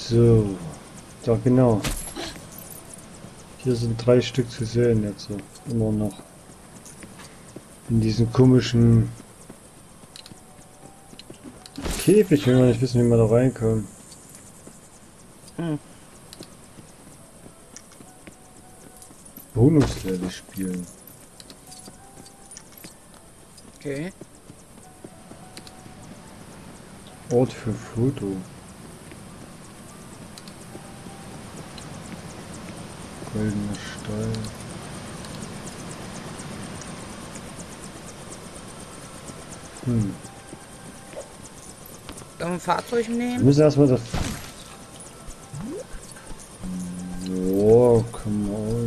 So, da genau. Hier sind 3 Stück zu sehen jetzt so. Immer noch. In diesem komischen Käfig. Ich will mal nicht wissen, wie wir da reinkommen. Hm. Wohnungsleere spielen. Okay. Ort für Foto. Goldener Stein. Sollen wir ein Fahrzeug Wir nehmen? müssen erstmal das. Oh, come on.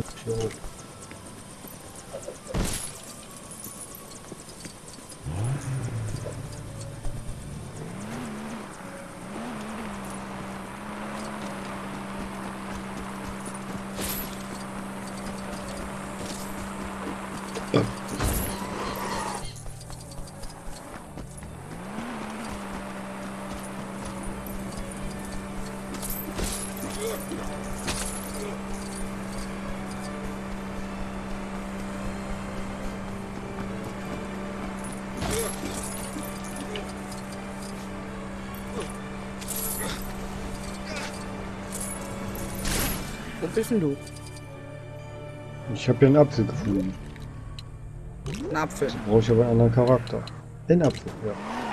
Wo bist denn du? Ich habe hier einen Apfel gefunden. Ein Apfel. Brauche ich aber einen anderen Charakter. Den Apfel, ja.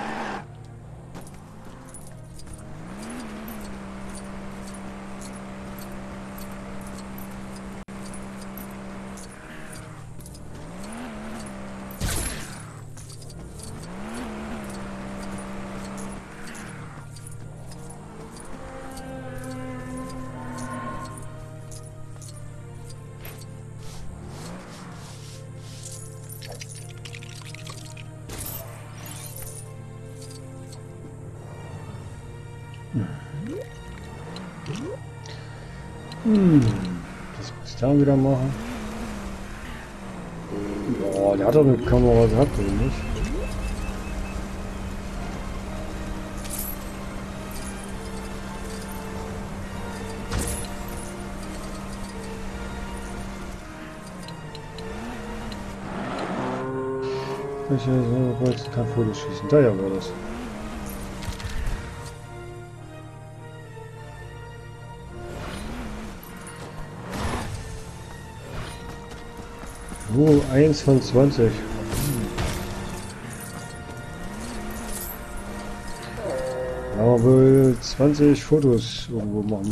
Das muss ich da wieder machen. Boah, der hat doch eine Kamera gehabt, oder nicht? Ich kann Fotos schießen. Da ja war das. Oh, 1 von 20. Aber wohl 20 Fotos irgendwo machen.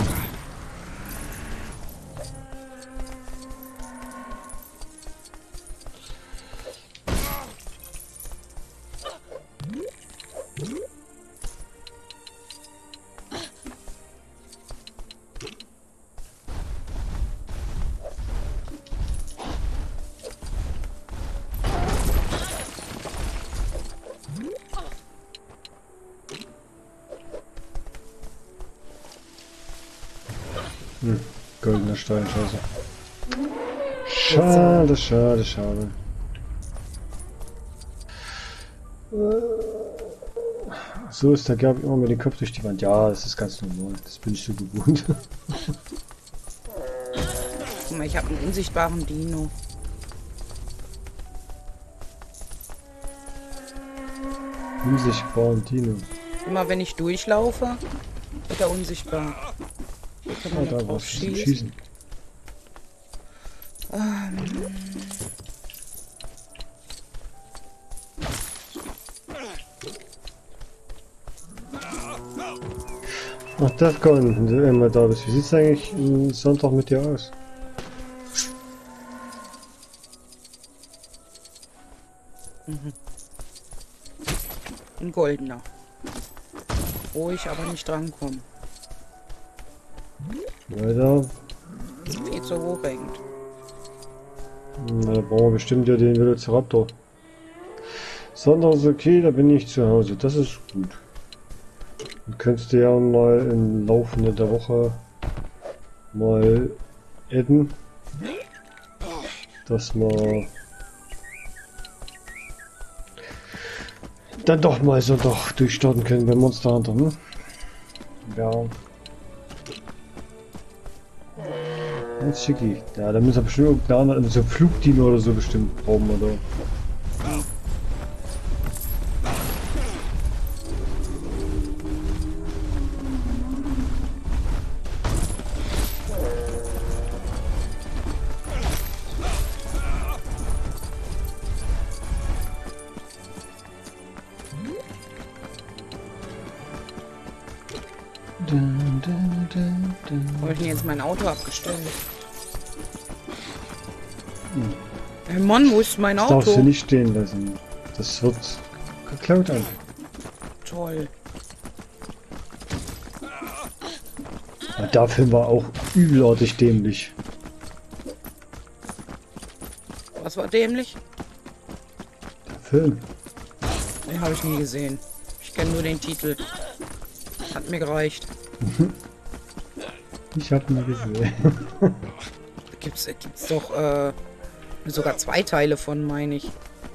Goldener Stein, scheiße. Schade, schade, schade. So ist der Gabi immer mit dem Kopf durch die Wand. Ja, das ist ganz normal. Das bin ich so gewohnt. Guck mal, ich habe einen unsichtbaren Dino. Unsichtbaren Dino. Immer wenn ich durchlaufe, wird er unsichtbar. Da kann man Da drauf was zum schießen. Schießen. Ach, Defcon, wenn du immer da bist. Wie sieht es eigentlich am Sonntag mit dir aus? Ein goldener. Wo ich aber nicht drankomme. Weiter. Viel zu hoch hängt. Na, da brauchen wir bestimmt ja den Velociraptor. Sonntag ist okay, da bin ich zu Hause. Das ist gut. Dann könntest du ja mal im Laufe der Woche mal adden, dass wir dann doch mal so doch durchstarten können bei Monster Hunter, ne? Ja. Das ist schicki. Ja, da müssen wir bestimmt irgendeine andere, so ein Flugdino oder so bestimmt brauchen oder. Wo hab ich denn jetzt mein Auto abgestellt? Hey Mann, wo ist mein Das darfst du Auto? nicht stehen lassen. Das wird geklaut einfach. Toll. Ja, der Film war auch übelartig dämlich. Was war dämlich? Der Film. Den habe ich nie gesehen. Ich kenne nur den Titel. Hat mir gereicht. Ich habe ihn gesehen. Gibt's doch sogar 2 Teile von, meine ich.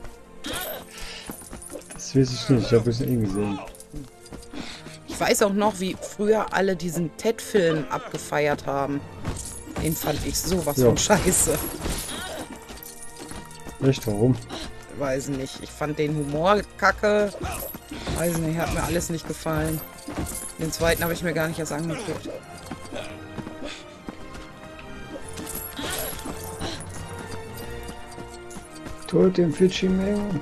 Das weiß ich nicht. Ich habe es ihn gesehen. Ich weiß auch noch, wie früher alle diesen Ted-Film abgefeiert haben. Den fand ich sowas Ja. von scheiße. Echt? Warum? Weiß nicht. Ich fand den Humor kacke. Weiß nicht, hat mir alles nicht gefallen. Den zweiten habe ich mir gar nicht erst angeguckt. Tod dem Fidschi-Mengen.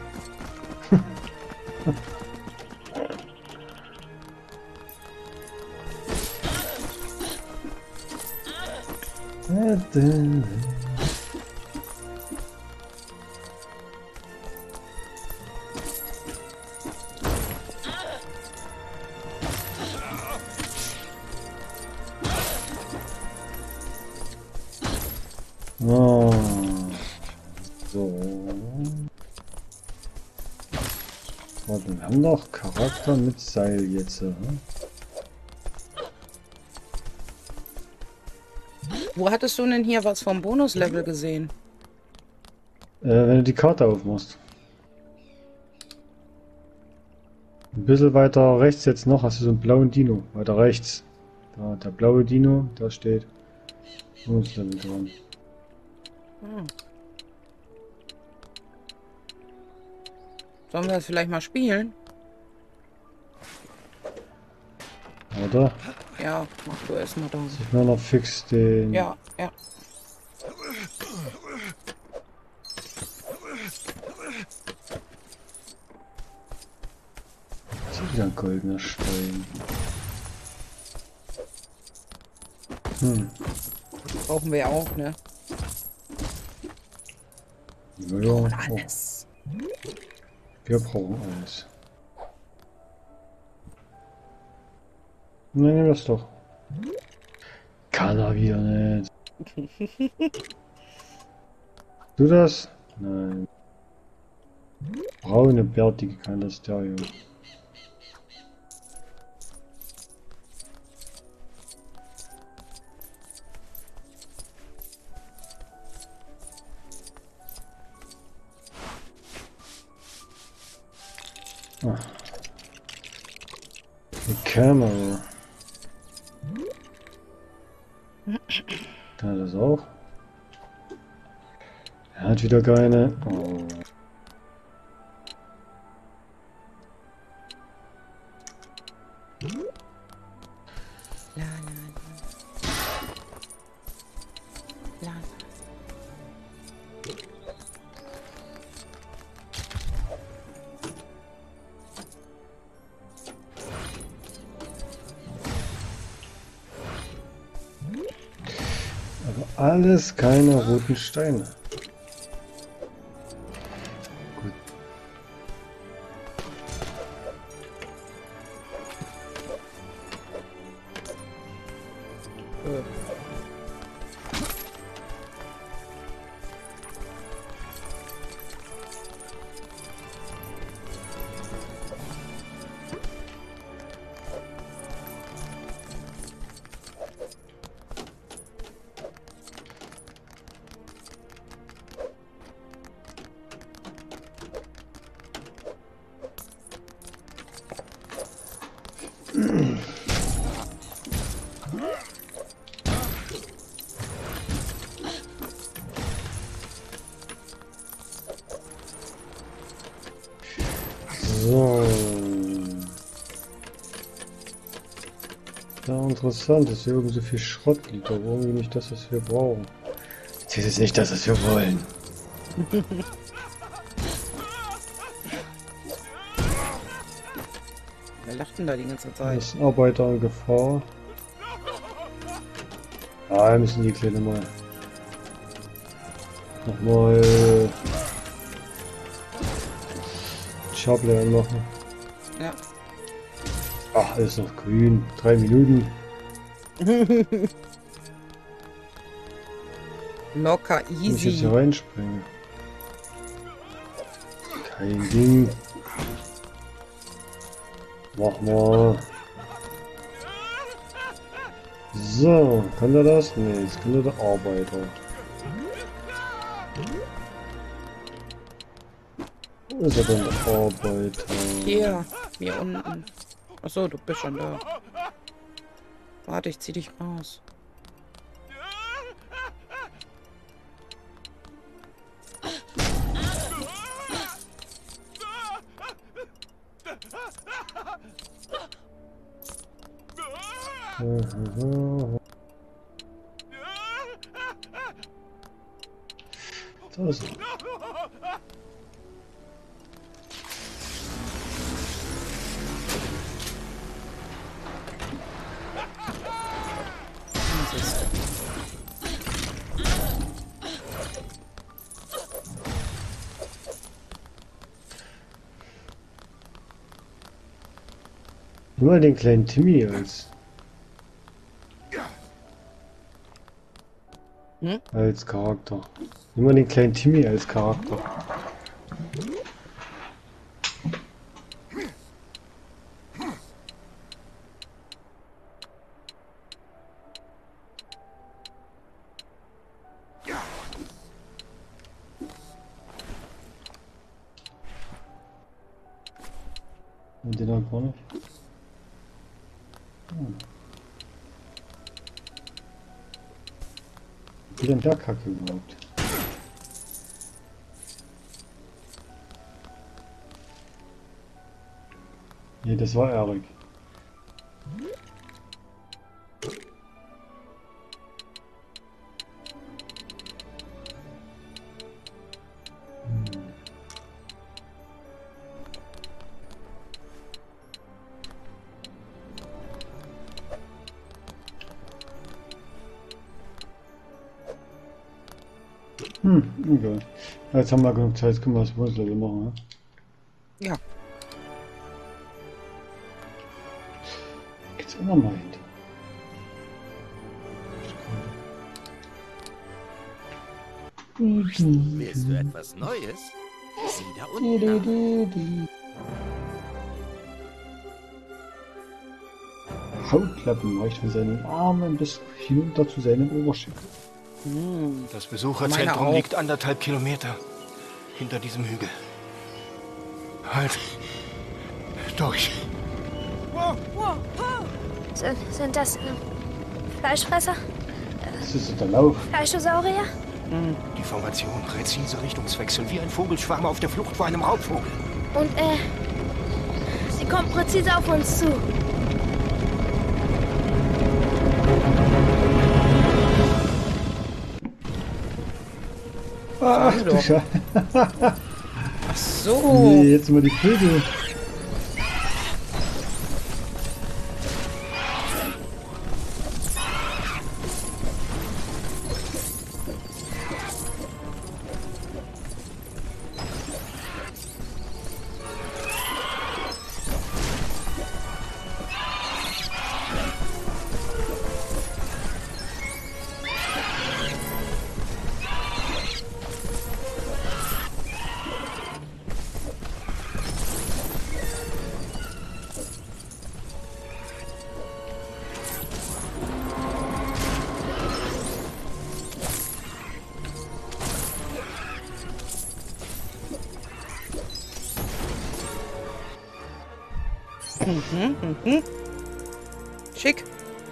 Oh. So. Warte, wir haben noch Charakter mit Seil jetzt. Hm? Wo hattest du denn hier was vom Bonuslevel gesehen? Wenn du die Karte aufmachst. Ein bisschen weiter rechts jetzt noch hast du so einen blauen Dino. Weiter rechts. Da, der blaue Dino, da steht Bonuslevel dran. Hm. Sollen wir das vielleicht mal spielen? Oder? Ja, mach du erstmal da. Ich will noch fix den. Ja, ja. Das ist wieder ein goldener Stein. Hm. Brauchen wir ja auch, ne? Ja, ja. Und Oh, alles. wir brauchen alles. Nein, das doch. Kann er wieder nicht. Du das? Nein. Braune, bärtige kann das der hier. Ah. Die Kamera. Kann er das auch? Er hat wieder keine. Oh. La, la, la. La. Aber alles keine roten Steine. Gut. interessant, dass hier oben so viel Schrott liegt, aber irgendwie nicht das, was wir brauchen. Das ist nicht das, was wir wollen. Wer lacht denn da die ganze Da Zeit? ist ein Arbeiter in Gefahr. Ah, wir müssen die Kleine mal nochmal Schablern machen. Ja. Ach, ist noch grün. 3 Minuten. Locker, Kann ich jetzt easy. hier reinspringen? Kein Ding. Mach mal. So, kann der das? Nee, jetzt kann der Arbeiter. Wo ist er denn, der Arbeiter? Hier unten. Achso, du bist schon da. Warte, ich zieh dich raus. Da ist er. Siehste. Nimm mal den kleinen Timmy als Hm? als Charakter. Nimm mal den kleinen Timmy als Charakter. Und den halt gar nicht. Wie denn der Kacke überhaupt? Nee, das war Erik. Egal. Ja, jetzt haben wir genug Zeit, können wir das Bonuslevel machen, ja? Ja. Geht's immer mal hinter. Willst du etwas Neues? Sieh da unten nach. Hautklappen reicht von seinen Armen bis hinunter zu seinem Oberschenkel. Das Meine Besucherzentrum auch. liegt 1,5 Kilometer hinter diesem Hügel. Halt. Durch. Sind das Fleischfresser? Das ist der Lauf. Fleischosaurier? Die Formation präzise Richtungswechsel wie ein Vogelschwarm auf der Flucht vor einem Raubvogel. Und sie kommen präzise auf uns zu. Ach Sag du doch. Scheiße. Ach so. Nee, jetzt mal die Vögel. Schick.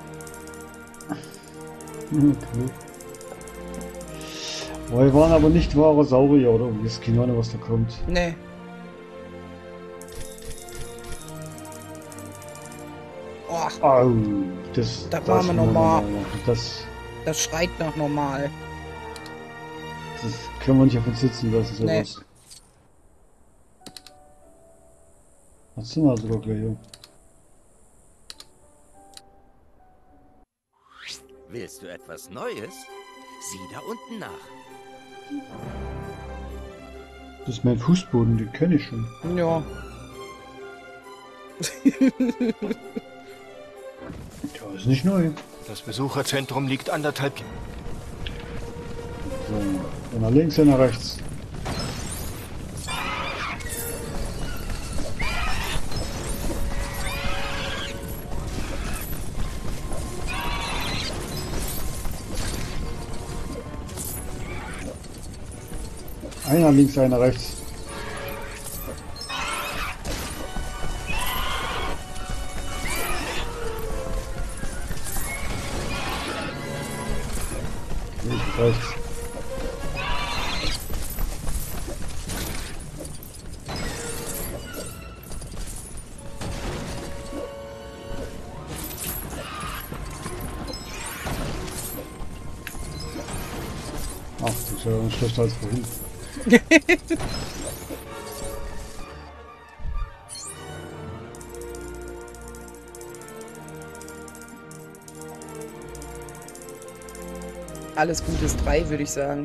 Okay. Wir waren aber nicht wahre Saurier, oder? Wir wissen keine Ahnung, was da kommt. Nee. Och. Au, das machen wir nochmal. Das schreit nach normal. können wir nicht auf uns sitzen lassen, Nee. sowas. Was sind wir sogar gleich hier? Willst du etwas Neues? Sieh da unten nach. Das ist mein Fußboden, den kenne ich schon. Ja. Ja, ist nicht neu. Das Besucherzentrum liegt 1,5 So, einer links, einer rechts. Einer links, einer rechts. Links, rechts. Ach, das ist ja schlechter als vorhin. Alles gut ist 3, würde ich sagen.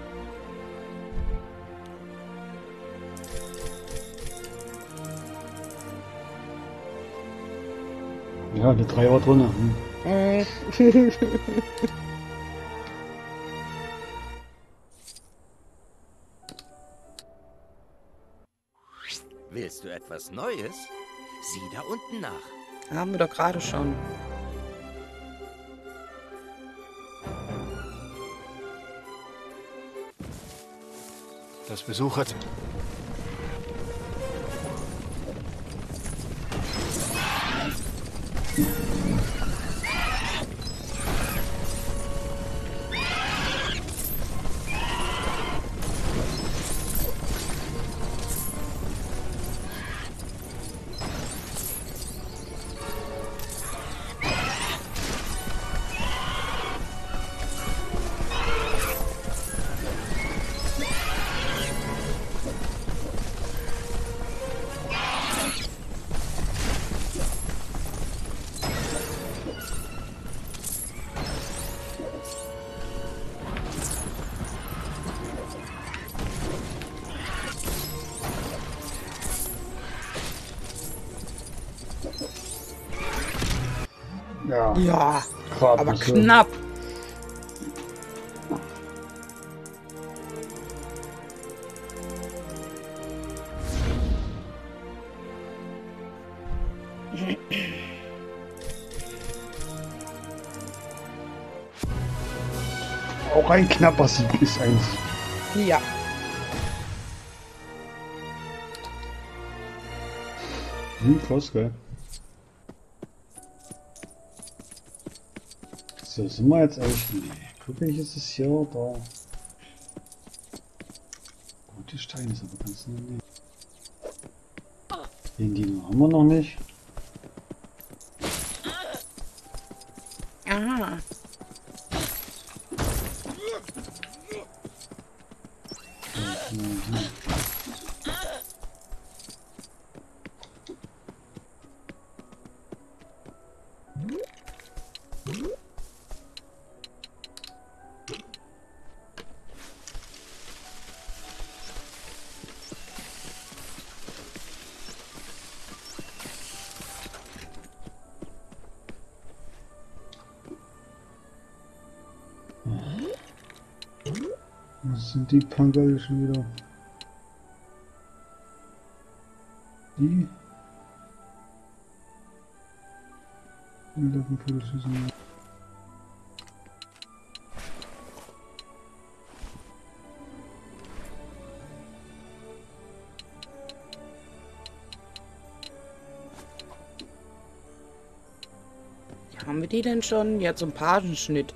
Ja, eine 3 war drin. Willst du etwas Neues? Sieh da unten nach. Haben wir doch gerade schon. Das Besucherzentrum. Ja, Ja, grad aber so. knapp. Auch ein knapper Sieg ist ein Sieg. Ja. Krass, gell? So, sind wir jetzt eigentlich... Nee, guck ich, ist es hier da. Gute Steine ist aber ganz nett. Den Dino haben wir noch nicht. Aha. Was sind die Pangal schon wieder? Die? Die laufen vor der Schüssel. Haben wir die denn schon? Ja, zum Pagenschnitt.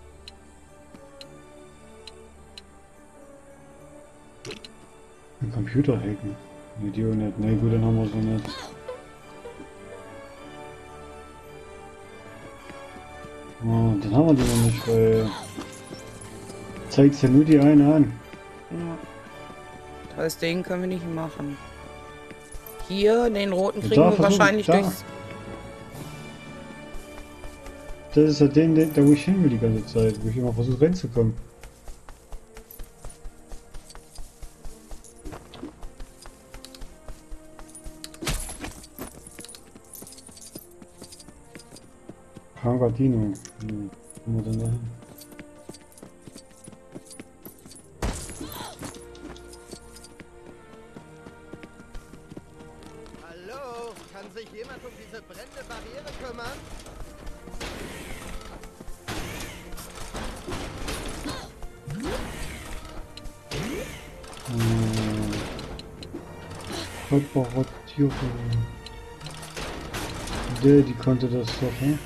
Ein Computer hacken. Nee, die auch nicht. Nee, gut, dann haben wir so nicht. Oh, dann haben wir die noch nicht, weil zeigt ja nur die eine an. Ja. Das heißt, den können wir nicht machen. Hier, den roten Ja, kriegen da wir versuchen- wahrscheinlich da. durchs... Das ist ja da wo ich hin will die ganze Zeit, wo ich immer versuche reinzukommen. Pagadino. Hm, wo wir denn da hin? Hallo, kann sich jemand um diese brennende Barriere kümmern? Körperrotierung. Die konnte das doch, ne?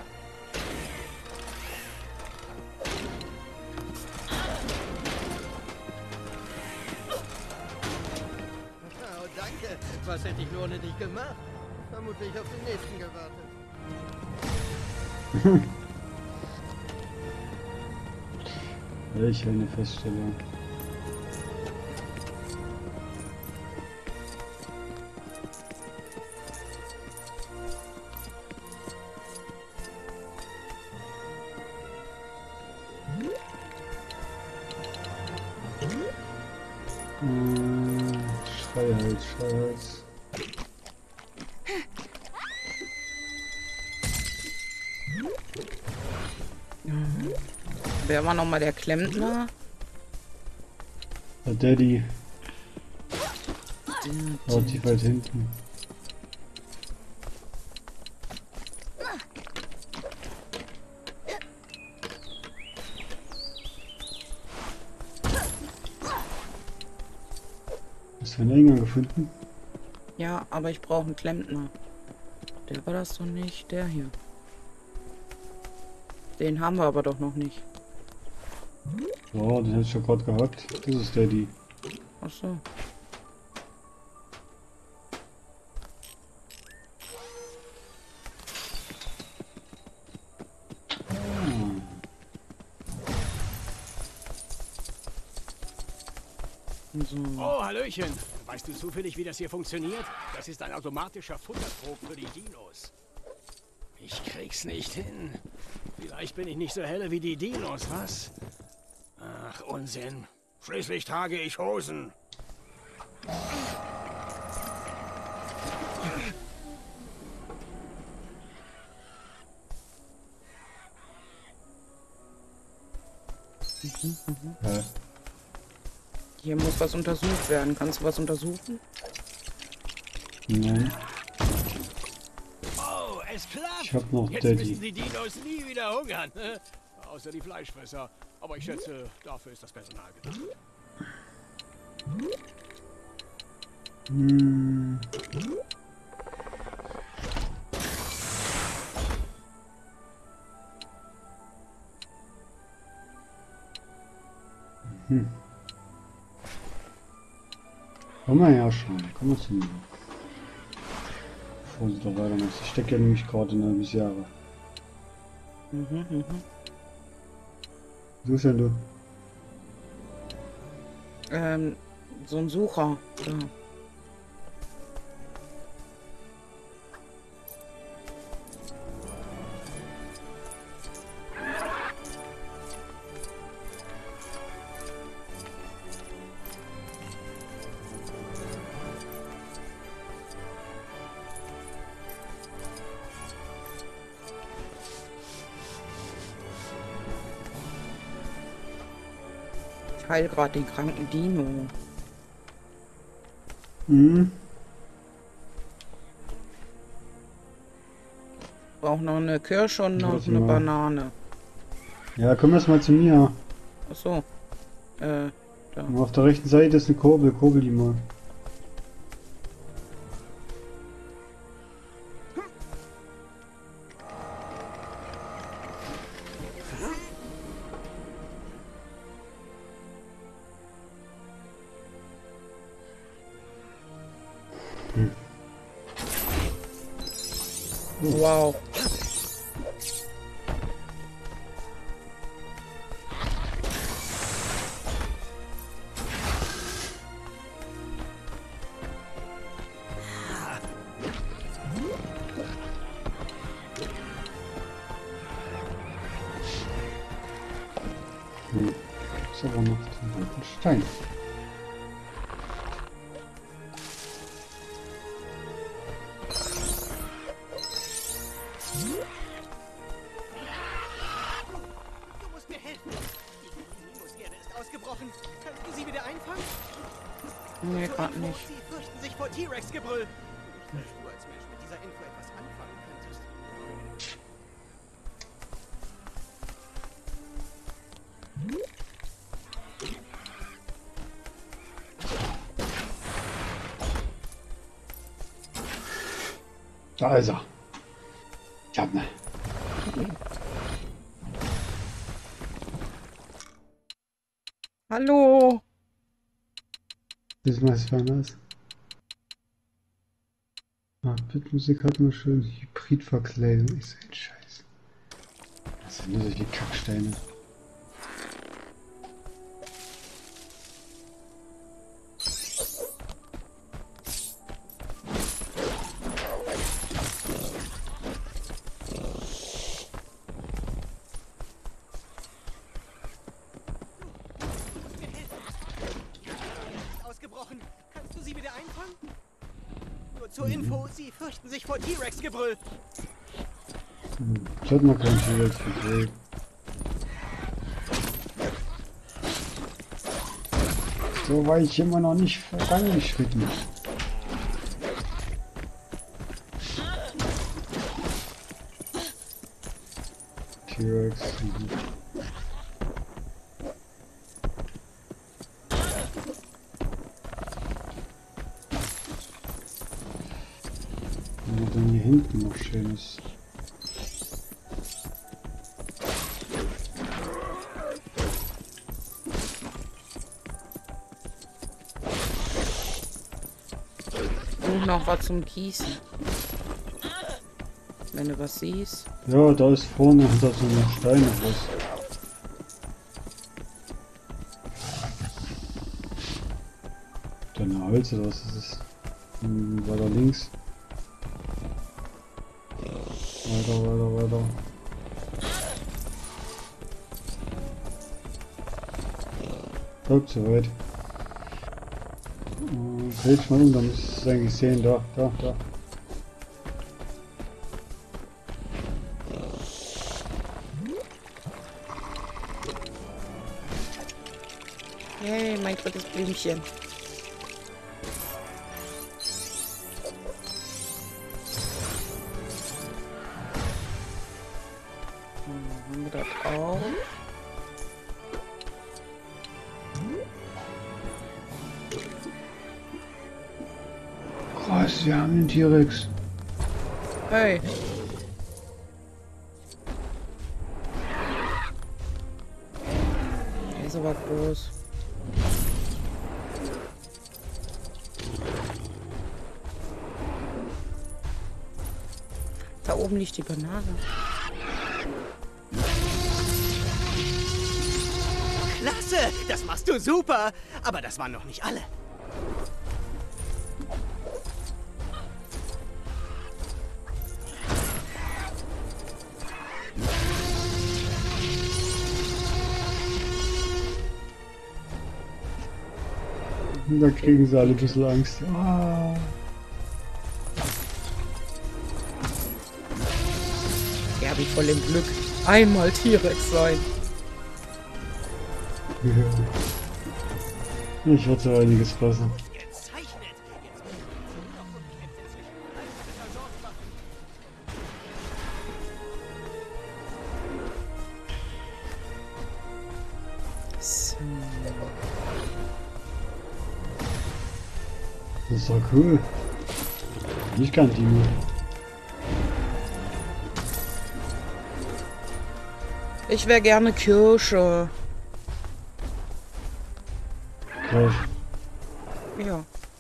Oh, danke. Was hätte ich nur ohne dich gemacht? Vermutlich auf den nächsten gewartet. Welch eine Feststellung. Schreihals. Wer war nochmal der Klempner? Der Daddy. Relativ weit hinten. Hast du einen Eingang gefunden? Ja, aber ich brauche einen Klempner. Der war das doch nicht, der hier. Den haben wir aber doch noch nicht. Ja, den hätte ich ja gerade gehabt. Das ist Daddy. Ach so. So. Oh, Hallöchen. Weißt du zufällig, wie das hier funktioniert? Das ist ein automatischer Futtertrog für die Dinos. Ich krieg's nicht hin. Vielleicht bin ich nicht so helle wie die Dinos, was? Ach, Unsinn. Schließlich trage ich Hosen. Ja. Hier muss was untersucht werden. Kannst du was untersuchen? Nein. Oh, es klappt. Ich hab noch Jetzt Daddy. müssen die Dinos nie wieder hungern. Außer die Fleischfresser. Aber ich schätze, dafür ist das Personal gedacht. Hm. Komm mal her schon, komm mal zu mir. Bevor sie da weitermacht. Ich stecke ja nämlich gerade in einer Jahre. Wo ist denn du? So ein Sucher. Ja. Ich heil gerade den kranken Dino. Mhm. Braucht noch eine Kirsche und noch Warte eine mal. Banane. Ja, komm erst mal zu mir. Ach so. Da. Und auf der rechten Seite ist eine Kurbel. Kurbel die mal. Wow. Ist aber noch den roten Stein. Du musst mir helfen. Die Minuserde ist ausgebrochen. Kannst du sie wieder einfangen? Nee, gerade nicht. Sie fürchten sich vor T-Rex-Gebrüll. Ich weiß, du als Mensch mit dieser Info etwas anfangen könntest. Da ist er. Ich hab ne. Hallo. Das was war das? Ah, Bitmusik hat nur schön Hybridverkleidung. Ist ein Scheiß. Das sind nur solche Kacksteine. Ausgebrochen. Kannst du sie wieder einfangen? Nur zur Info, sie fürchten sich vor T-Rex-Gebrüll. Ich hatte noch keinen T-Rex gekriegt. So war ich immer noch nicht vorangeschritten. T-Rex. Was denn hier hinten noch schönes? Und noch was zum Gießen. Wenn du was siehst. Ja, da ist vorne hinter so einem Stein noch was. Deine Holz oder was ist es? Weiter links. Weiter. Kommt so weit. Drehst mal um, dann müsstest du es eigentlich sehen. Da. Hey, mein drittes Blümchen. Haben wir das auch? Krass, wir haben einen T-Rex. Hey. Der ist aber groß. Da oben liegt die Banane. Klasse, das machst du super. Aber das waren noch nicht alle. Und da kriegen sie alle ein bisschen Angst. Ah. Ja, wie voll im Glück. Einmal T-Rex sein. Ja. Ich würde so einiges passen. Gezeichnet. Jetzt muss ich nur noch unkenntlich versorgt machen. So. Das ist doch cool. Ich kann die nur. Ich wäre gerne Kirsche. Gleich. Ja.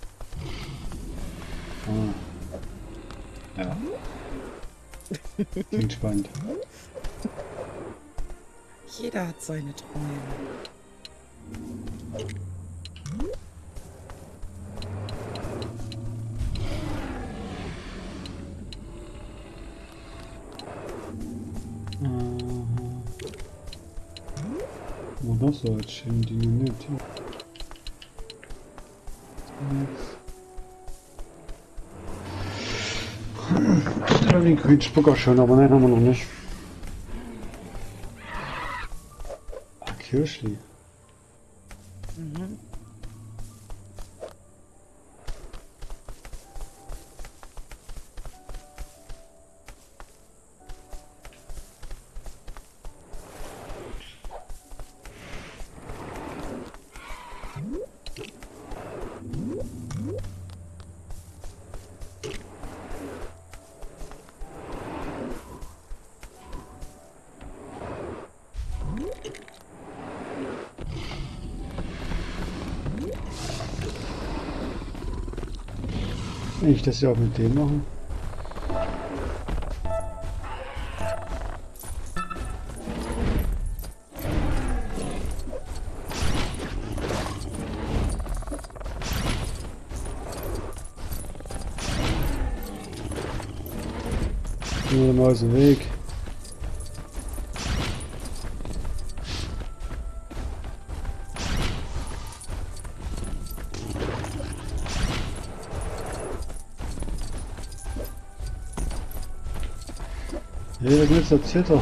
Ah. Ja. Klingt spannend. Jeder hat seine Träume. Und noch so als schöne Dinge nicht. Ja. Ja, den grünen Spucker schon, aber nein, haben wir noch nicht. Ah, Kirschli. Mhm. Will ich das ja auch mit dem machen? Nur mal aus dem Weg. Hey, was ist jetzt der Zitter?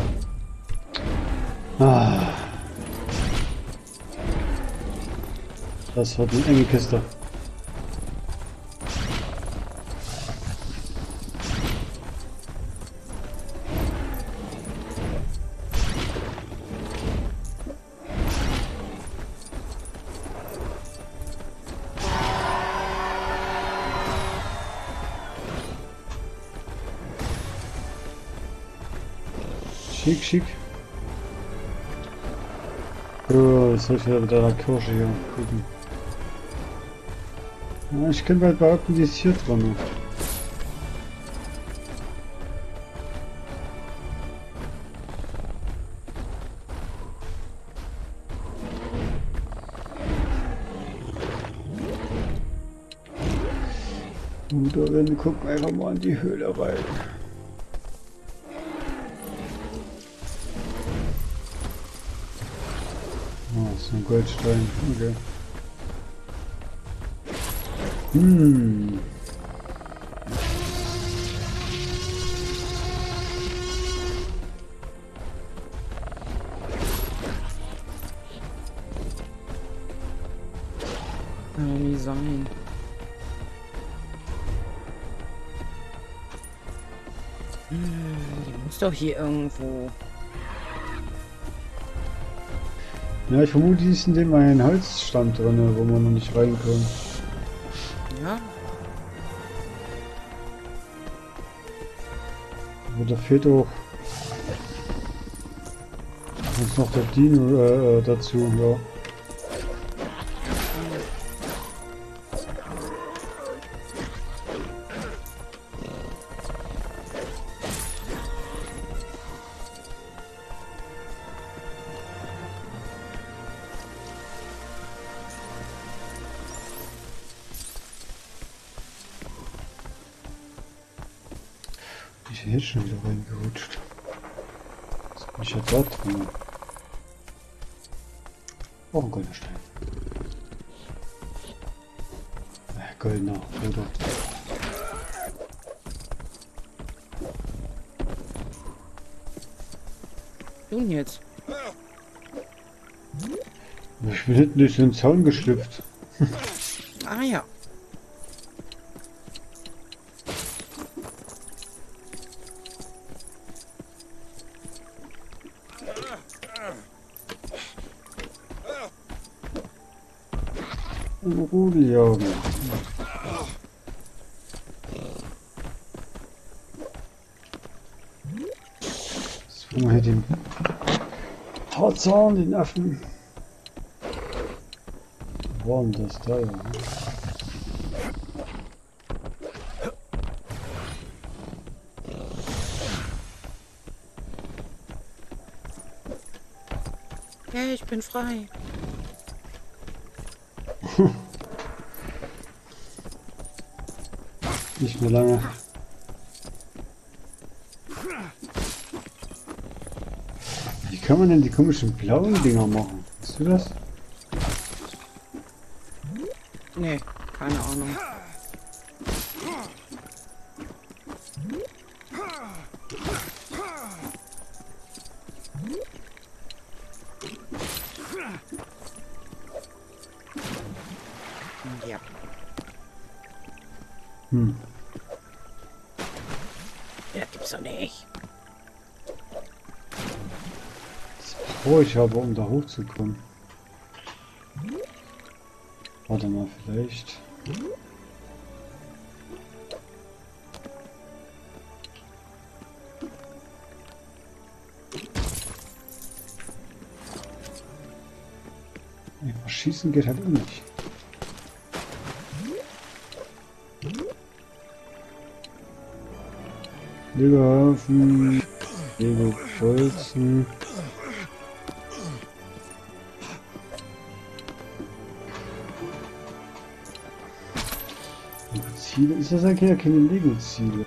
Ah. Das wird eine enge Kiste. Schick, schick. Oh, jetzt soll ich wieder mit der Kirsche hier gucken. Ja, ich kann bald behaupten, die ist hier dran. Oder wir gucken einfach mal in die Höhle rein. Oh, das ist ein Goldstein. Okay. Hm. Kann doch nie sein. Die muss doch hier irgendwo. Ja, ich vermute, die ist in dem einen Holzstand drin, wo wir noch nicht reinkommen. Ja? Aber da fehlt auch uns noch der Dino dazu, ja. Ich bin jetzt schon wieder reingerutscht. Jetzt bin ich ja dort drin. Auch ein goldener Stein. Goldener, oder? Nun jetzt. Ich bin hinten durch den Zaun geschlüpft. Ah ja. Rudel jagen. Jetzt fangen wir hier den Tarzan, den Affen. Wo war denn das da? Ja? Hey, ich bin frei. Nicht mehr lange. Wie kann man denn die komischen blauen Dinger machen? Siehst du das? Nee, keine Ahnung. Ja. Hm. Ja, gibt's doch nicht. Das brauche ich aber, um da hochzukommen. Warte mal, vielleicht. Einfach schießen geht halt auch nicht. Legohafen, Lego Bolzen. Ziele? Ist das eigentlich keine Lego-Ziele?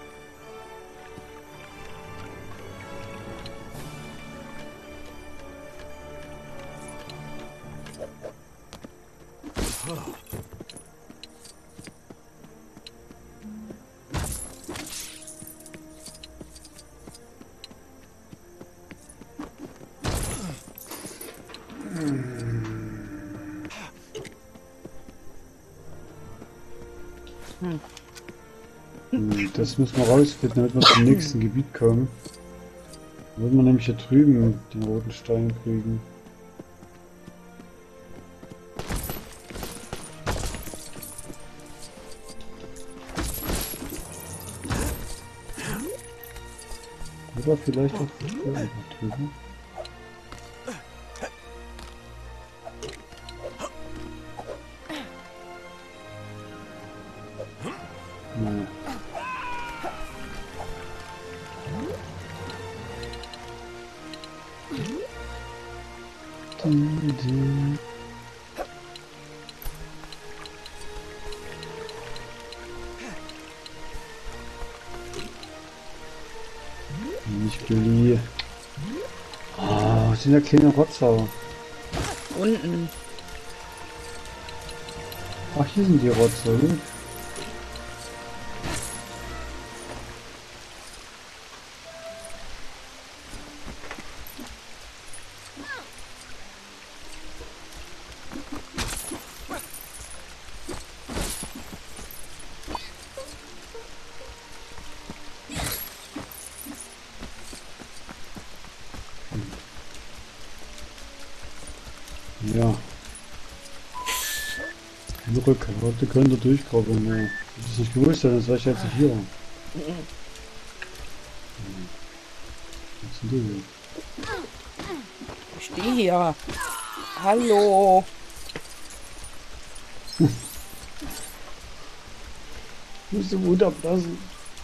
Das müssen wir rausfinden, damit wir zum nächsten Gebiet kommen. Dann wird man nämlich hier drüben den roten Stein kriegen. Oder vielleicht auch hier drüben. Naja. Nicht Billy. Oh, sind ja kleine Rotzer. Unten. Ach, hier sind die Rotzer, ne? Ja. Rückkarte können da durchgraben, ja. Das ist nicht gewusst, das war ich jetzt nicht hier. Was sind die? Ich stehe hier. Hallo. Musst du Mut ablassen.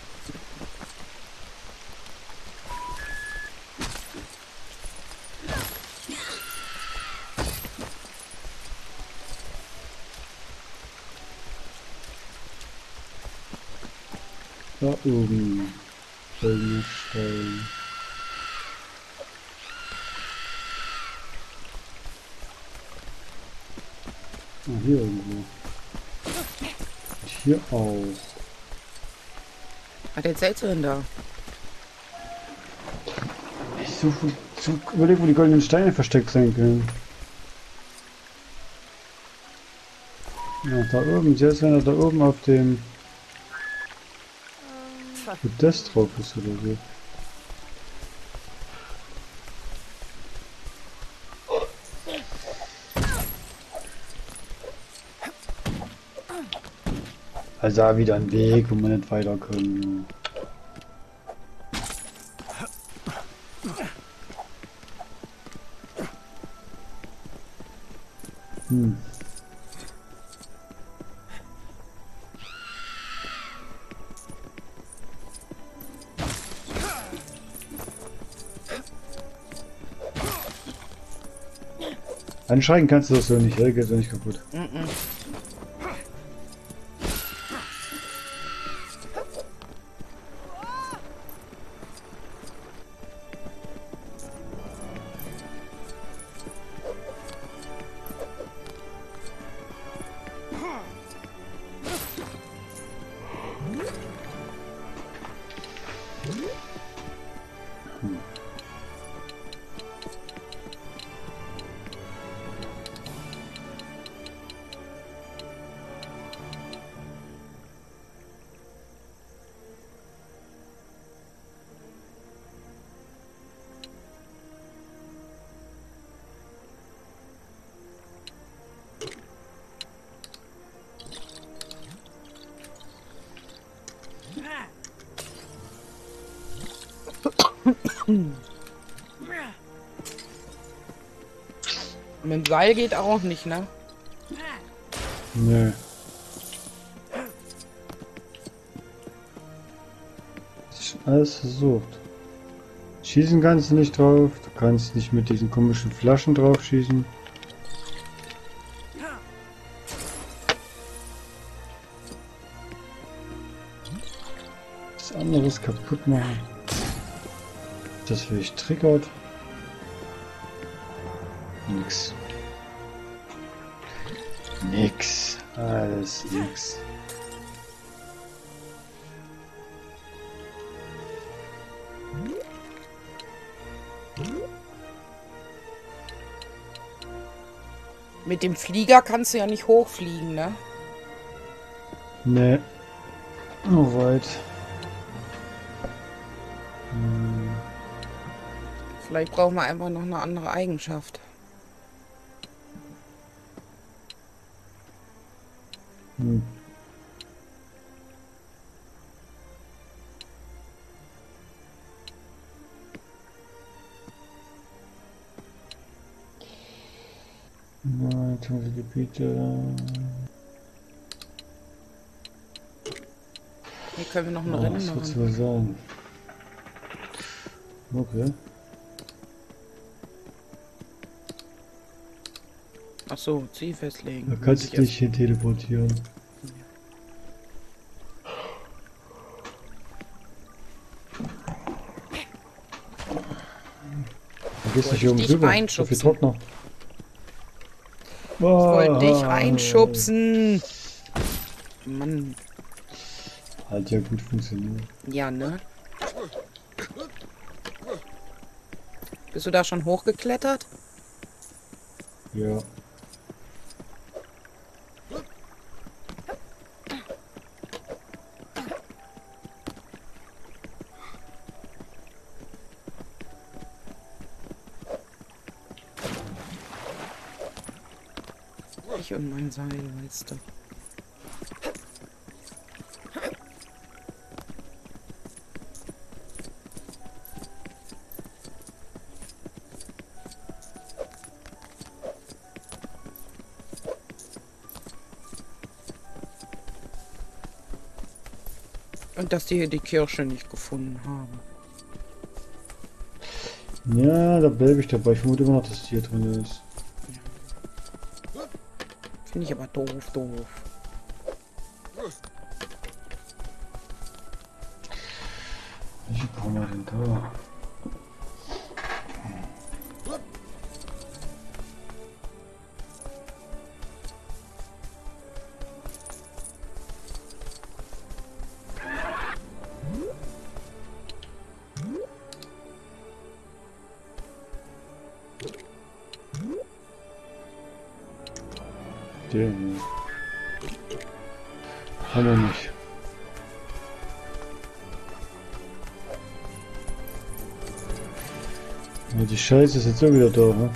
Da oben. Schöner Stein. Ah, hier irgendwo. Und hier auch. Was erzählst du denn da? Ich suche, überleg, wo die goldenen Steine versteckt sein können. Ja, da oben. Selbst wenn er da oben auf dem Podest drauf ist oder so. Also da wieder ein Weg, wo man nicht weiterkommen. Hm. Anschreien kannst du das so nicht, geht so nicht kaputt. Mit dem Seil geht auch nicht, ne? Nee. Das ist schon alles versucht. Schießen kannst du nicht drauf. Du kannst nicht mit diesen komischen Flaschen drauf schießen. Das anderes kaputt machen. Das vielleicht triggert. Nix. Nix. Alles nix. Mit dem Flieger kannst du ja nicht hochfliegen, ne? Nee. Nur weit. Vielleicht brauchen wir einfach noch eine andere Eigenschaft. Hm. Weitere Gebiete. Hier können wir noch ein Oh, Rennen was machen. willst du wohl sagen? Okay. Ach so, Ziel festlegen. Da kannst du dich hier teleportieren. Du gehst nicht hier oben dich drüber. So viel reinschubsen. Trockner. Ich wollte dich reinschubsen. Mann, Hat ja gut funktioniert. ja, ne? Bist du da schon hochgeklettert? Ja. Ich und mein Seil, weißt du. Und dass die hier die Kirsche nicht gefunden haben. Ja, da bleibe ich dabei. Ich vermute immer noch, dass die hier drin ist. Finde ich aber doof. Welche brauchen wir denn da? Den haben wir nicht. Ja, die Scheiße ist jetzt auch wieder da, ne?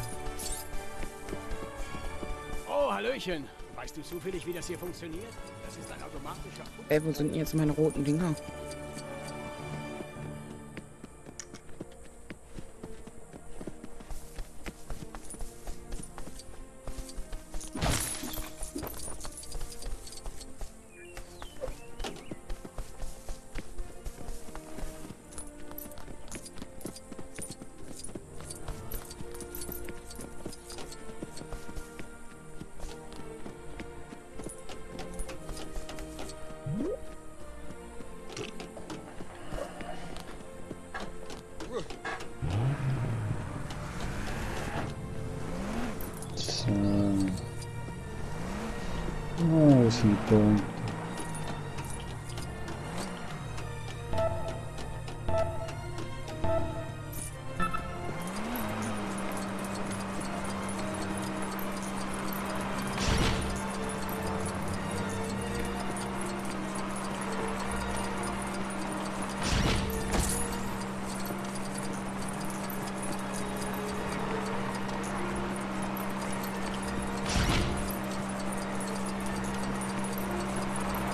Oh, Hallöchen. Weißt du zufällig, wie das hier funktioniert? Das ist ein automatischer Ey, wo sind denn jetzt meine roten Dinger? So. Ah, das sind die Bäume.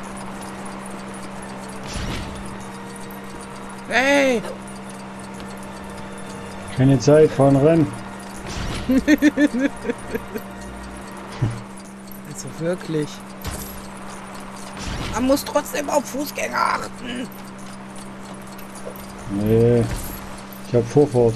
Hey! Keine Zeit, fahren rein. Also wirklich. Man muss trotzdem auf Fußgänger achten. Nee, ich hab Vorfahrt.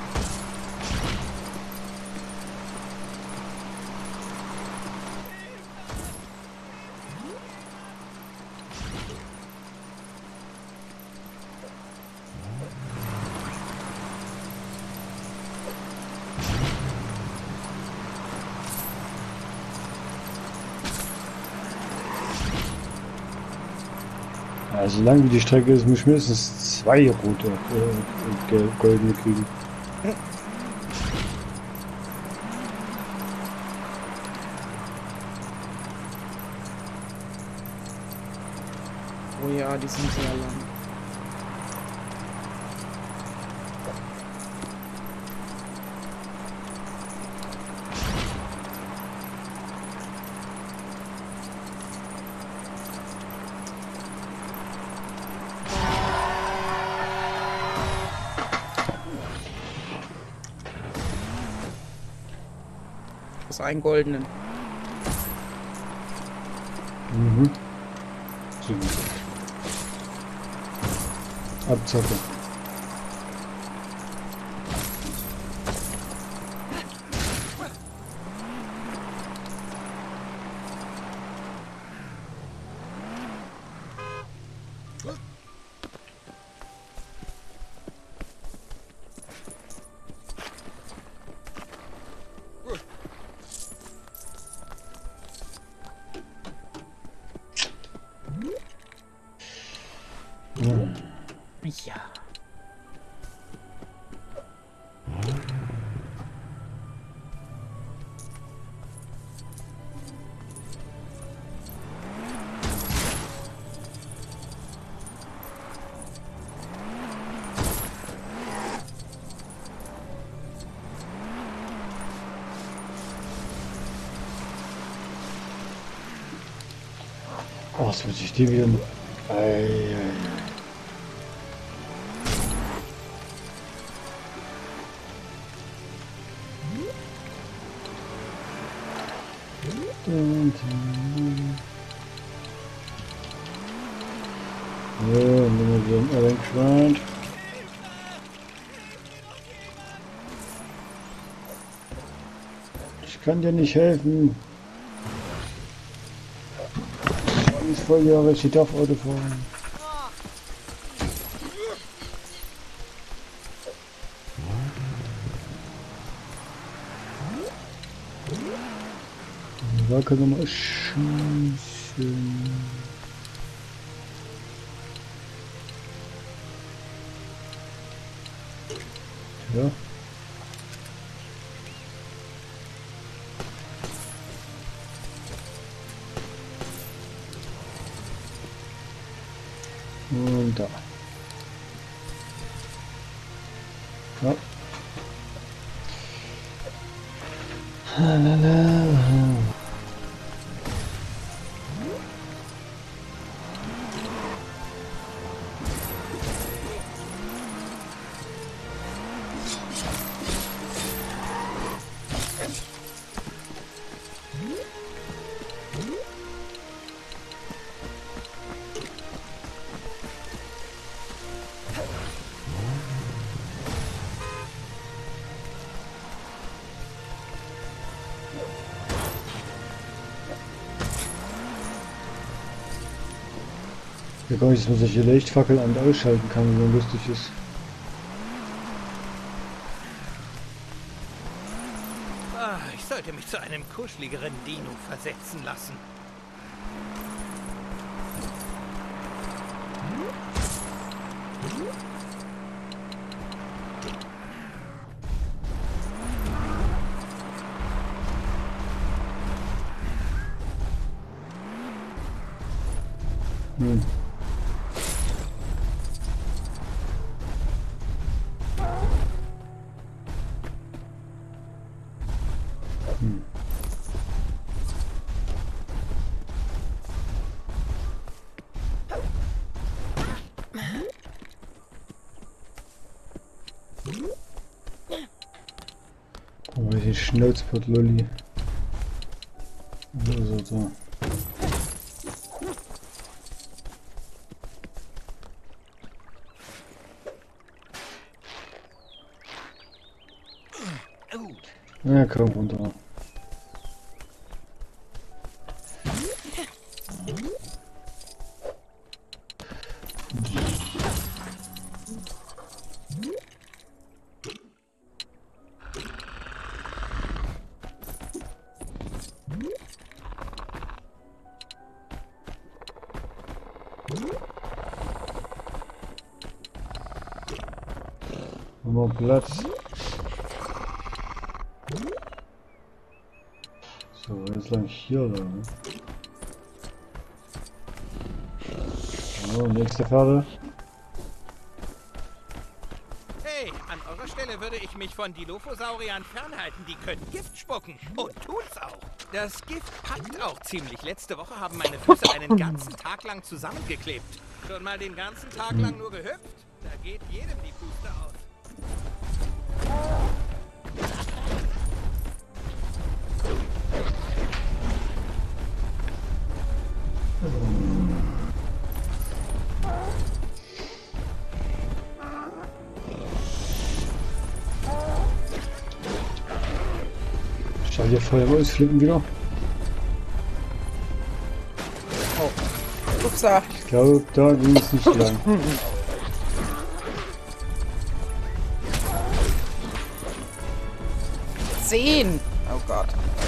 Ja, solange wie die Strecke ist, muss ich mindestens 2 rote und goldene kriegen. Oh ja, die sind sehr lang. Das einen goldenen. Mhm. So. Abzacke. Ja. Oh, was muss ich die wieder... Ei. So, nehmen wir den Arrangement. Ich kann dir nicht helfen. Ich Volljahre, ich darf Auto fahren. Da können wir mal schießen. Ja. Und da. Ja. Ja, gar nicht, dass man solche Lichtfackeln an- und ausschalten kann, wenn man lustig ist. Ah, ich sollte mich zu einem kuscheligeren Dino versetzen lassen. Hm. die Schnauzport-Lolli. So. Ja, komm runter. Haben wir Platz. So, jetzt lang hier oder? Ne? So, nächste Pferde. Hey, an eurer Stelle würde ich mich von Dilophosauriern fernhalten. Die können Gift spucken. Und tun's auch. Das Gift packt auch ziemlich. Letzte Woche haben meine Füße einen ganzen Tag lang zusammengeklebt. Schon mal den ganzen Tag lang nur gehüpft? Da geht jedem die Puste aus. Schau hier Feuer ausflippen wieder. Upsa. Ich glaube, da ging es nicht lang. 10. Oh Gott.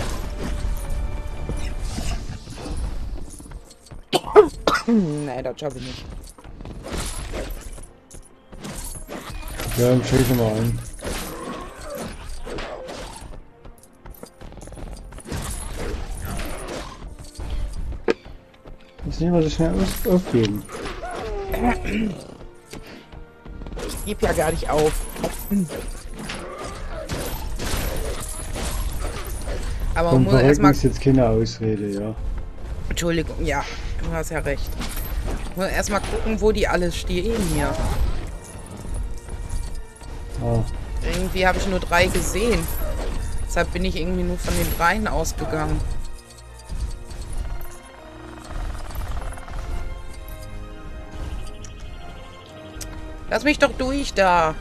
Nee, das schaffe ich nicht. Ja, dann schau ich mal ein. Jetzt nehmen wir so schnell aufgeben. Ich gebe ja gar nicht auf. Aber man Vom muss Verrecken erstmal. ist jetzt keine Ausrede, ja. Entschuldigung, ja, du hast ja recht. Ich muss erstmal gucken, wo die alle stehen hier. Ah, Irgendwie habe ich nur 3 gesehen. Deshalb bin ich irgendwie nur von den 3 ausgegangen. Lass mich doch durch da.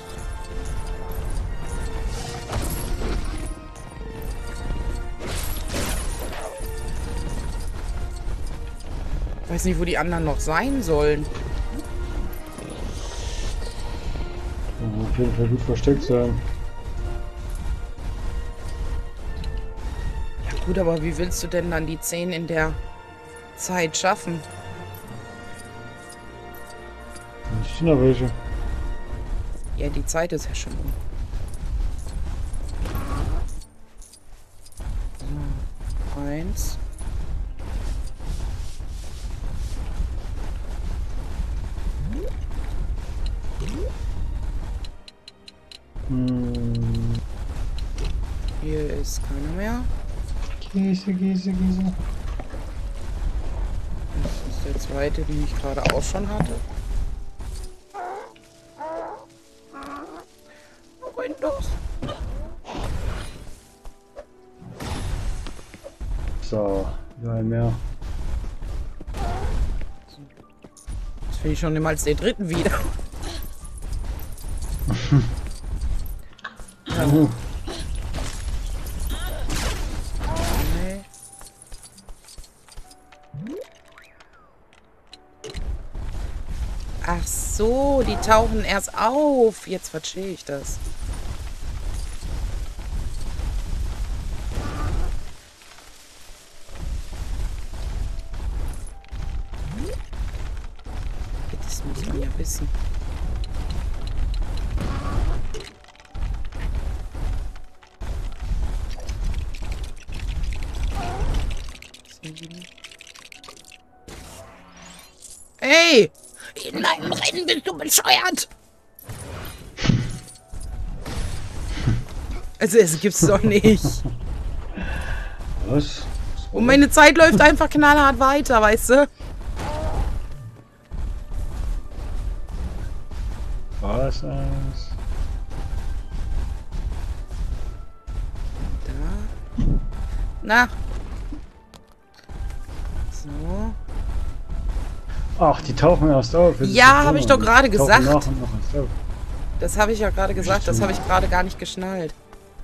Ich weiß nicht, wo die anderen noch sein sollen. kann auf jeden Fall gut versteckt sein. Ja gut, aber wie willst du denn dann die 10 in der Zeit schaffen? Ich sind noch welche. Ja, die Zeit ist ja schon um. So, 1. Hier ist keiner mehr. Käse. Das ist der zweite, den ich gerade auch schon hatte. Wohin los? So, ein mehr. Das finde ich schon immer als den dritten wieder. Oh. Nee. Ach so, die tauchen erst auf. Jetzt verstehe ich das. Das muss man ja wissen. Ey! In meinem Rennen bist du bescheuert! Also, es gibt's doch nicht. Was? Und meine Zeit läuft einfach knallhart weiter, weißt du? Was alles? Na. So. Ach, die tauchen erst auf. Das ist Ja, so habe ich dumm. doch gerade Die tauchen gesagt. nach und nach erst auf. Das habe ich ja gerade gesagt. Das habe ich gerade gar nicht geschnallt.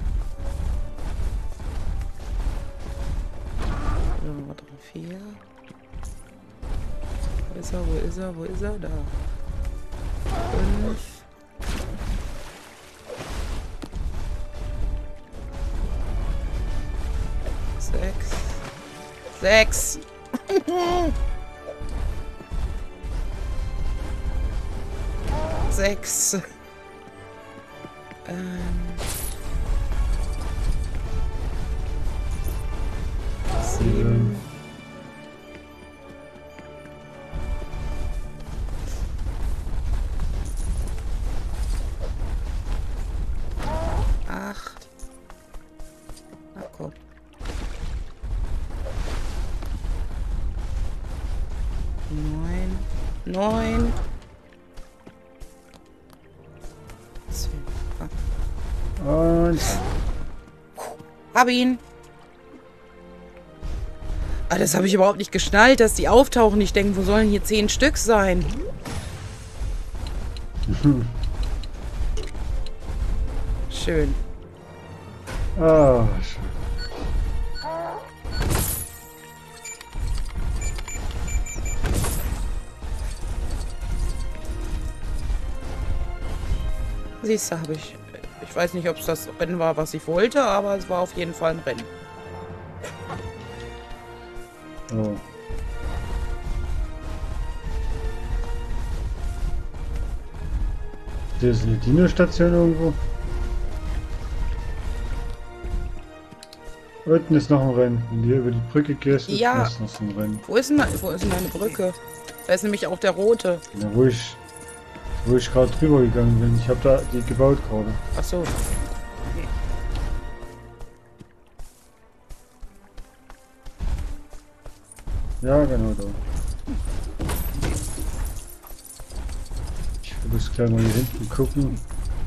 So, warte, 4. Wo ist er? Wo ist er? Wo ist er? Da. 5. 6. 6. 6. 7. 8. Na komm. 9. 10. Und Hab ihn. Ah, das habe ich überhaupt nicht geschnallt, dass die auftauchen. Ich denke, wo sollen hier 10 Stück sein? Schön. ah, schön. Siehst du, habe ich. Ich weiß nicht, ob es das Rennen war, was ich wollte, aber es war auf jeden Fall ein Rennen. Oh. Hier ist eine Dino-Station irgendwo. Unten ist noch ein Rennen. Wenn du hier über die Brücke gehst, Ja. ist noch so ein Rennen. Wo ist denn meine Brücke? Da ist nämlich auch der rote. Ja, wo ich gerade drüber gegangen bin. Ich habe da die gebaut gerade. Ach so. Ja, genau da. Ich muss gleich mal hier hinten gucken.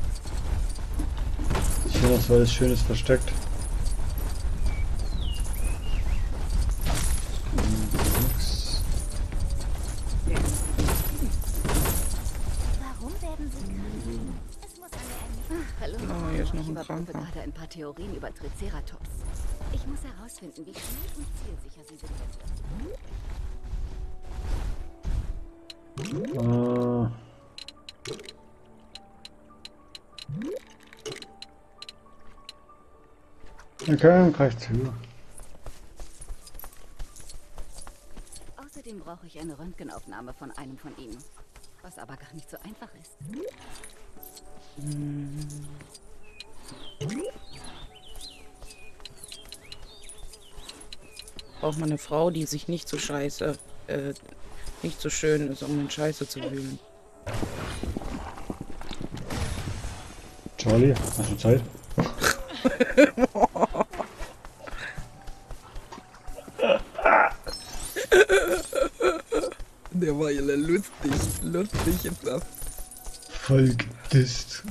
Ich hier noch so alles Schönes versteckt. Nix. Warum werden sie krank? Es muss eine Hallo. Oh, hier ist noch Ich ein überprüfe Kranker. gerade ein paar Theorien über Triceratops. Ich muss herausfinden, wie schnell und zielsicher sie sind. Okay, gleich zu. Außerdem brauche ich eine Röntgenaufnahme von einem von ihnen. Was aber gar nicht so einfach ist. Braucht man eine Frau, die sich nicht so nicht so schön ist, um in Scheiße zu wühlen. Charlie, hast du Zeit? Der war ja lustig ist das. Voll gedisst.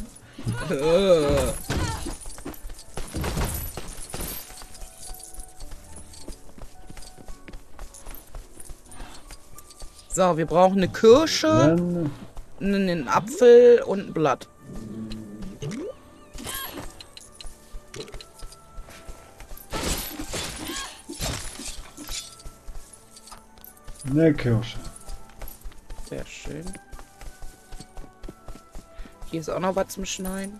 So, wir brauchen eine Kirsche, Dann einen Apfel und ein Blatt. eine Kirsche. Sehr schön. Hier ist auch noch was zum Schneiden.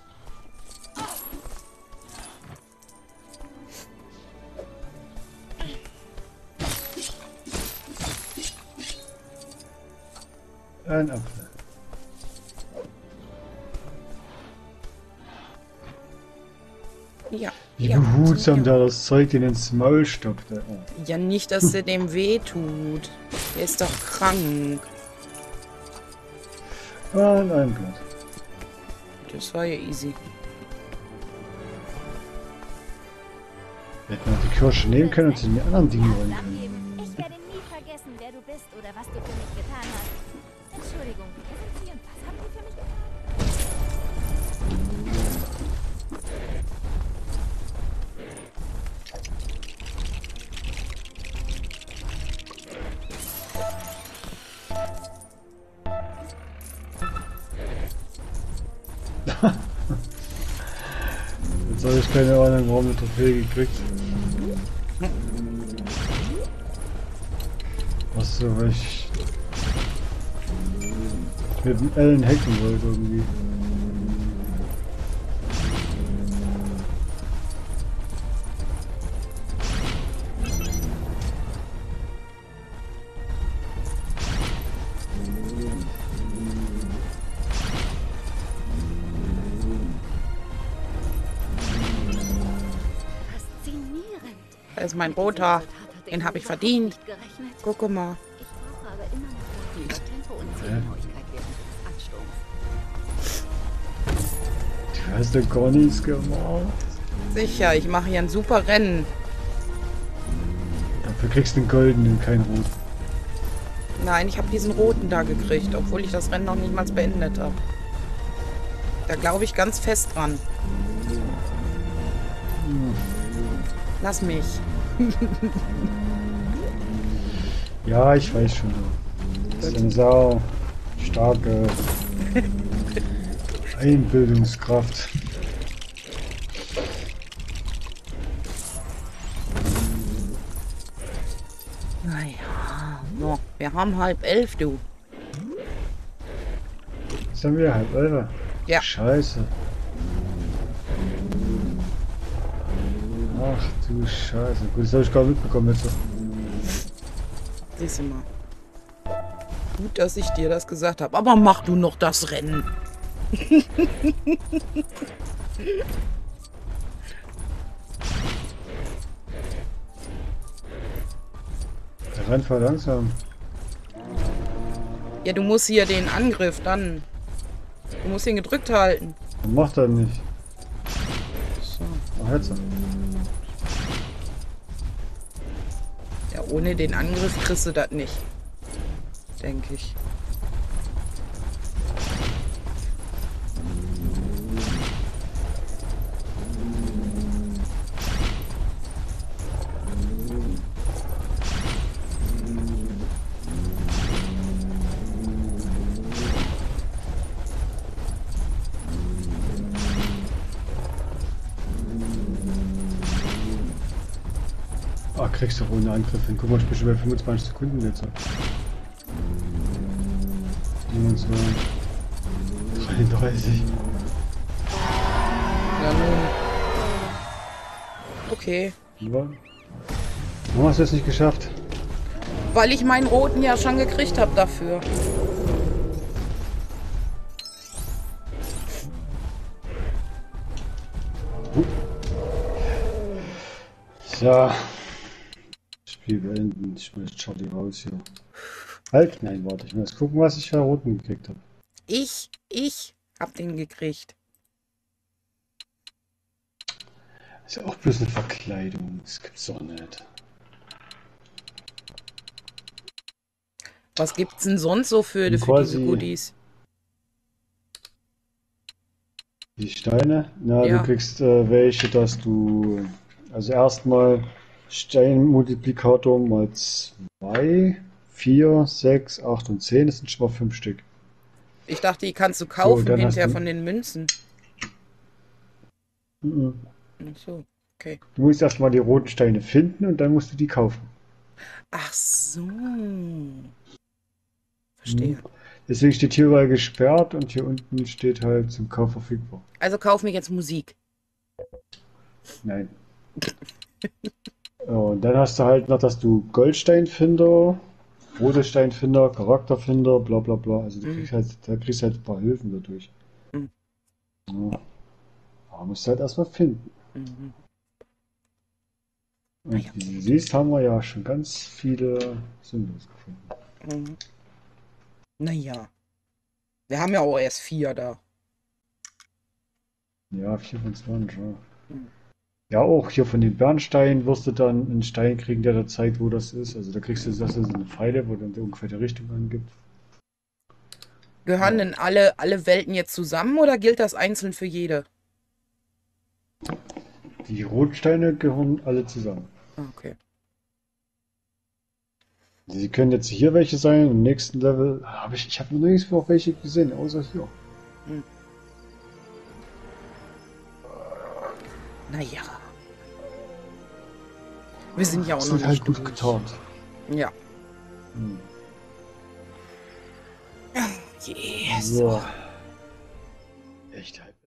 Ein Apfel. Ja. Wie ja, behutsam ja. der das Zeug in ins Maul stopft. Ey. Ja, nicht, dass der dem weh tut. Der ist doch krank. Und ein Blatt. Das war ja easy. Wir hätten auch die Kirsche nehmen können und sie in die anderen Dinge rein können. Nachgeben. Ich werde nie vergessen, wer du bist oder was du für mich getan hast. Entschuldigung, wer sind Sie und was haben Sie für mich getan? Jetzt habe ich keine Ahnung, warum wir Trophäe gekriegt. Achso, weil ich mit dem Ellen hacken wollte irgendwie. Faszinierend. Da ist mein roter. Den habe ich verdient. Nicht gerechnet. Guck mal. Ich brauche aber immer noch Daten über Tempo und Zielgenauigkeit während des Ansturms. Du hast doch gar nichts gemacht. Sicher, ich mache hier ein super Rennen. Dafür kriegst du einen goldenen, keinen roten. Nein, ich habe diesen roten da gekriegt, obwohl ich das Rennen noch nicht mal beendet habe. Da glaube ich ganz fest dran. Lass mich. Ja, ich weiß schon. Das ist eine sau starke Einbildungskraft. Naja, no, wir haben 10:30, du. Jetzt haben wir 11:30. Ja. Scheiße. Ach du Scheiße. Gut, das habe ich gar nicht mitbekommen jetzt. Siehst du mal. Gut, dass ich dir das gesagt habe. Aber mach du noch das Rennen. Der rennt voll langsam. Ja, du musst hier den Angriff dann. Du musst ihn gedrückt halten. Macht er nicht. So. Ach, jetzt. Ja, ohne den Angriff kriegst du das nicht. Denke ich. Ah, kriegst du ohne Angriff hin. Guck mal, ich bin schon bei 25 Sekunden jetzt. 27. 33. Ja, nun. Okay. Warum hast du es nicht geschafft? Weil ich meinen roten ja schon gekriegt habe dafür. Ja. Spiel beenden. Ich schmeiß Charlie raus hier. Halt, nein, warte. Ich muss gucken, was ich für roten gekriegt habe. Ich hab den gekriegt. Ist ja auch bloß eine Verkleidung. Das gibt's doch nicht. Was gibt's denn sonst so für diese Goodies? Die Steine? Na, Ja. du kriegst welche, dass du. Also erstmal Steinmultiplikator mal 2, 4, 6, 8 und 10. Das sind schon mal 5 Stück. Ich dachte, die kannst du kaufen dann hast hinterher du- von den Münzen. Mhm. Ach so, okay. Du musst erstmal die roten Steine finden und dann musst du die kaufen. Ach so. Verstehe. Deswegen steht hier überall gesperrt und hier unten steht halt zum Kauf verfügbar. Also kauf mir jetzt Musik. Nein. Und dann hast du halt noch, dass du Goldsteinfinder, rote Steinfinder, Charakterfinder, bla bla bla. Also du kriegst halt, da kriegst du halt ein paar Hilfen dadurch. Mhm. Ja. Aber musst du halt erstmal finden. Mhm. Und wie du siehst, haben wir ja schon ganz viele Symbols gefunden. Mhm. Naja. Wir haben ja auch erst 4 da. Ja, 4 von 20, ja. Mhm. Ja, auch hier von den Bernsteinen wirst du dann einen Stein kriegen, der da zeigt, wo das ist. Also da kriegst du das so eine Pfeile, wo dann ungefähr die Richtung angibt. Gehören denn alle Welten jetzt zusammen oder gilt das einzeln für jede? Die Rotsteine gehören alle zusammen. Ah, okay. Sie können jetzt hier welche sein, im nächsten Level habe ich habe nirgendwo auch welche gesehen, außer hier. Hm. Naja. Wir sind ja auch Das noch wird halt nicht gut durch. getarnt. Ja. Hm. Je. So.